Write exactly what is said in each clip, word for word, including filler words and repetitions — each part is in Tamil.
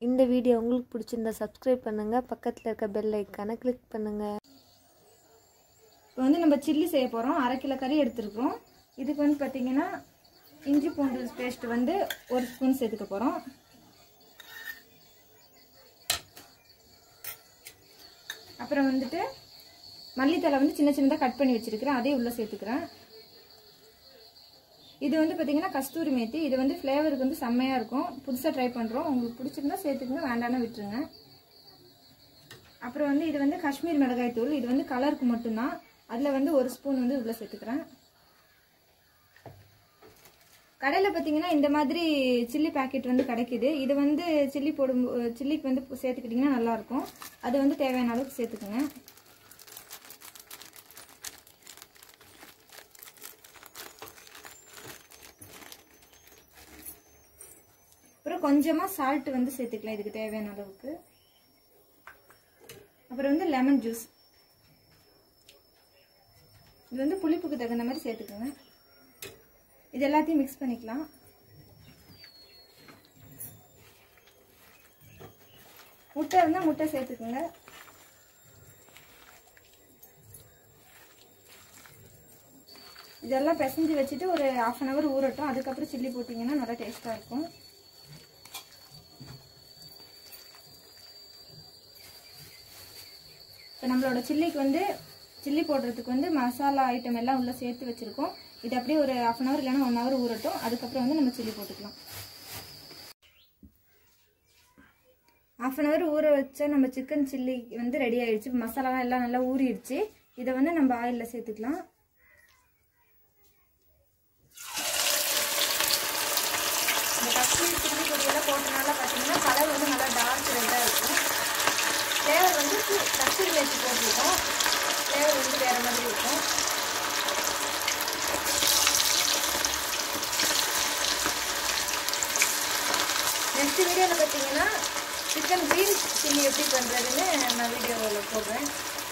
இந்த வீடியோ உங்களுக்கு பிடிச்சிருந்தா சப்ஸ்கிரைப் பண்ணுங்கள், பக்கத்தில் இருக்க பெல் ஐக்கானை கிளிக் பண்ணுங்கள். இப்போ வந்து நம்ம சில்லி செய்ய போகிறோம். அரை கிலோ கறி எடுத்துருக்கோம். இதுக்கு வந்து பார்த்திங்கன்னா இஞ்சி பூண்டு பேஸ்ட் வந்து ஒரு ஸ்பூன் சேர்த்துக்க போகிறோம். அப்புறம் வந்துட்டு மல்லித்தலை வந்து சின்ன சின்னதாக கட் பண்ணி வச்சுருக்கிறேன், அதையும் உள்ளே சேர்த்துக்கிறேன். இது வந்து பார்த்திங்கன்னா கஸ்தூரி மேத்தி. இது வந்து ஃப்ளேவருக்கு வந்து செம்மையாக இருக்கும். புதுசாக ட்ரை பண்ணுறோம். உங்களுக்கு பிடிச்சிருந்தா சேர்த்துக்குங்க, வேண்டாம்னா விட்டுருங்க. அப்புறம் வந்து இது வந்து காஷ்மீர் மிளகாய் தூள். இது வந்து கலருக்கு மட்டும்தான். அதில் வந்து ஒரு ஸ்பூன் வந்து உள்ளே சேர்த்துக்கிறேன். கடையில் பார்த்தீங்கன்னா இந்த மாதிரி சில்லி பேக்கெட் வந்து கிடைக்கிது. இது வந்து சில்லி போடும் சில்லிக்கு வந்து சேர்த்துக்கிட்டிங்கன்னா நல்லாயிருக்கும். அது வந்து தேவையான அளவுக்கு சேர்த்துக்குங்க. அப்புறம் கொஞ்சமாக சால்ட் வந்து சேர்த்துக்கலாம் இதுக்கு தேவையான அளவுக்கு. அப்புறம் வந்து லெமன் ஜூஸ். இது வந்து புளிப்புக்கு தகுந்த மாதிரி சேர்த்துக்கோங்க. இது எல்லாத்தையும் மிக்ஸ் பண்ணிக்கலாம். முட்டை இருந்தால் முட்டை சேர்த்துக்கோங்க. இதெல்லாம் பிசைஞ்சு வச்சுட்டு ஒரு ஹாஃப் அன் ஹவர் ஊறட்டும். அதுக்கப்புறம் சில்லி போட்டிங்கன்னா நல்லா டேஸ்ட்டாக இருக்கும். இப்போ நம்மளோட சில்லிக்கு வந்து சில்லி போடுறதுக்கு வந்து மசாலா ஐட்டம் எல்லாம் உள்ளே சேர்த்து வச்சுருக்கோம். இது அப்படியே ஒரு ஹாஃப் அன் ஹவர் இல்லைன்னா ஒன் ஹவர் ஊறட்டும். அதுக்கப்புறம் வந்து நம்ம சில்லி போட்டுக்கலாம். ஹாஃப் அன் ஹவர் ஊற வச்சா நம்ம சிக்கன் சில்லி வந்து ரெடி ஆயிடுச்சு. மசாலாலாம் எல்லாம் நல்லா ஊறிடுச்சு. இதை வந்து நம்ம ஆயிலில் சேர்த்துக்கலாம். இந்த காஷ்மீரி சில்லி பொடியெல்லாம் போட்டனால பார்த்தீங்கன்னா கலர் வந்து நல்லா டார்க் ரெட்டாக இருக்கும். ஃப்ளேவர் வந்து கஸ்தூரி மேத்தி போட்டிருக்கோம். ஃப்ளேவர் வந்து வேறு மாதிரி இருக்கும். நெக்ஸ்ட் வீடியோவில் பார்த்தீங்கன்னா சிக்கன் கிரீன் சில்லி எப்படி பண்ணுறதுன்னு நான் வீடியோவில் போடுறேன்.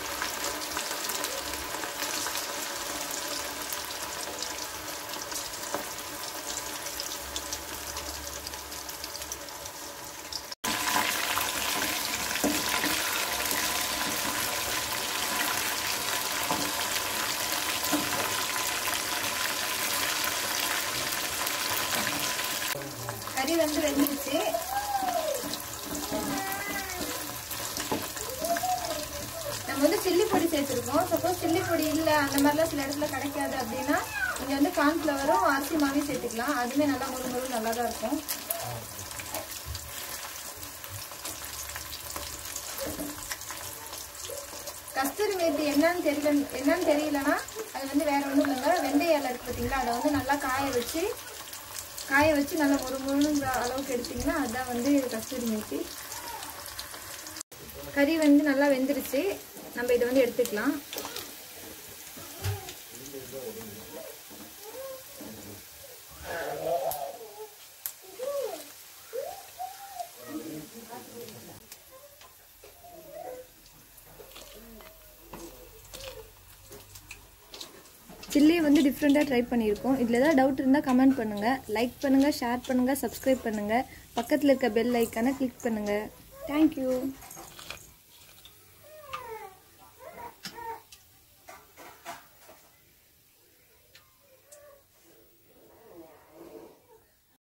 கறி வந்து வெந்துருச்சு. நம்ம வந்து சில்லி பொடி சேர்த்துருக்கோம். சப்போஸ் சில்லி பொடி இல்லை அந்த மாதிரிலாம் சில இடத்துல கிடைக்காது அப்படின்னா நீங்கள் வந்து கார்ன்ஃப்ளவரும் அரிசி மாவையும் சேர்த்துக்கலாம். அதுவுமே நல்லா முழு முழு நல்லா தான் இருக்கும். கஸ்தூரி மேத்தி என்னன்னு தெரியல என்னன்னு தெரியலன்னா அது வந்து வேற ஒன்றும் இல்லைங்க. வெந்தய இலை இருக்கு பார்த்தீங்களா, அதை வந்து நல்லா காய வச்சு காய வச்சு நல்லா ஒரு முழுங்கிற அளவுக்கு எடுத்திங்கன்னா அதுதான் வந்து கஸ்தூரி மேத்தி. கறி வந்து நல்லா வெந்துருச்சு. நம்ம இதை வந்து எடுத்துக்கலாம். சில்லியை வந்து டிஃப்ரெண்ட்டாக ட்ரை பண்ணியிருக்கோம். இதில் ஏதாவது டவுட் இருந்தால் கமெண்ட் பண்ணுங்கள், லைக் பண்ணுங்கள், ஷேர் பண்ணுங்கள், சப்ஸ்கிரைப் பண்ணுங்கள், பக்கத்தில் இருக்க பெல் ஐக்கானை கிளிக் பண்ணுங்கள். தேங்க்யூ.